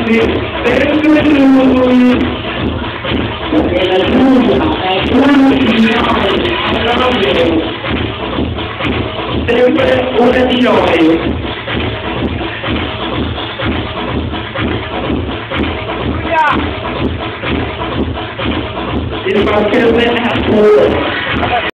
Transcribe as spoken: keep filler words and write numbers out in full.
quasi sempre lui, perché la giungla è un signore, sempre una di noi. Il partito è